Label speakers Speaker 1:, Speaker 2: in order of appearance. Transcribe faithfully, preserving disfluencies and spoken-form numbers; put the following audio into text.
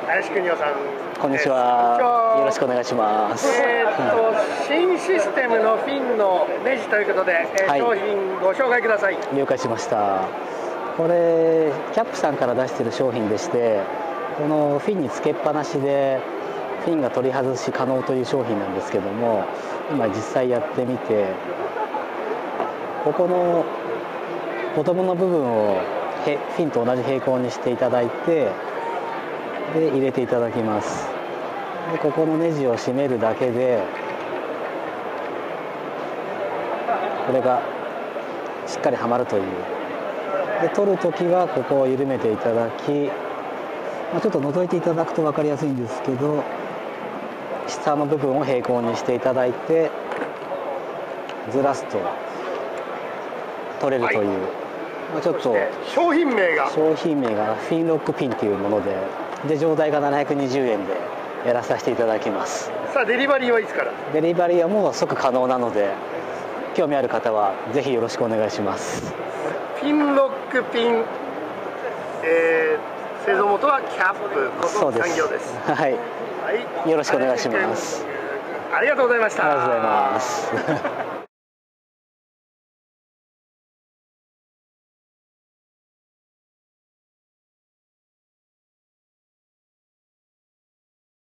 Speaker 1: 林邦夫さん。
Speaker 2: こんにちは。よろしくお願いします。
Speaker 1: えー、っと、新システムのフィンのネジということで、えーはい、商品ご紹介ください。
Speaker 2: 了解しました。これキャップさんから出している商品でして、このフィンにつけっぱなしでフィンが取り外し可能という商品なんですけども、今実際やってみて、ここのボトムの部分をフィンと同じ平行にしていただいて、で入れていただきます。でここのネジを締めるだけで、これがしっかりはまるという。で取る時はここを緩めていただき、まあ、ちょっと覗いていただくと分かりやすいんですけど、下の部分を平行にしていただいてずらすと取れるという、はい、まあちょっと
Speaker 1: 商品名が
Speaker 2: 商品名がフィンロックピンというもので、で上代がななひゃくにじゅうえんでやらさせていただきます。
Speaker 1: さあデリバリーはいつから？
Speaker 2: デリバリーはもう即可能なので、興味ある方はぜひよろしくお願いします。
Speaker 1: フィンロックピン、えー、製造元はキャップこと産業です。
Speaker 2: はい、はい、よろしくお願いします。
Speaker 1: ありがとうございました。
Speaker 2: ありがとうございます。